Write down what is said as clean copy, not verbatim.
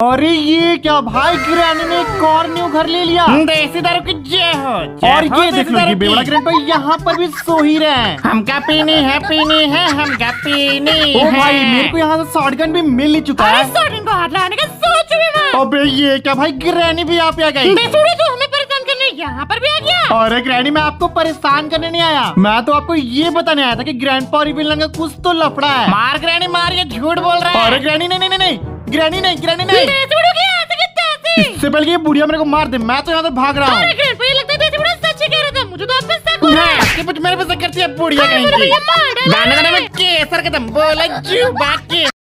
अरे ये क्या भाई, ग्रैनी ने एक और न्यू घर ले लिया। देसी दारू की जय हो। और ये देख लो कि बेवड़ा ग्रैंड भाई यहाँ पर भी सो ही रहे हैं। हमका पीनी है हमका पीनी ओ है। भाई मेरे को यहाँ से शॉटगन भी मिल ही चुका है। शॉटगन को हाथ लगाने का सोच भी मत। अबे ये क्या भाई, ग्रैनी भी यहाँ पे आ गई। तो हमें परेशान करने यहाँ पर भी आ गया। अरे ग्रैनी, मैं आपको परेशान करने नहीं आया, मैं तो आपको ये बताने आया था कि ग्रैंडपा और विलन का कुछ तो लफड़ा है। मार ग्रैनी मार, ये झूठ बोल रहा है। अरे ग्रैनी नहीं, ग्रैनी नहीं। नहीं इससे पहले ये बुढ़िया मेरे को मार दे, मैं तो यहाँ से भाग रहा हूँ। लगता है सच कह रहा था, मुझे तो आप पे शक हो रहा है। मेरे पे शक करती है बुढ़िया कहीं की। गाने में केसर कदम बोला जुबा के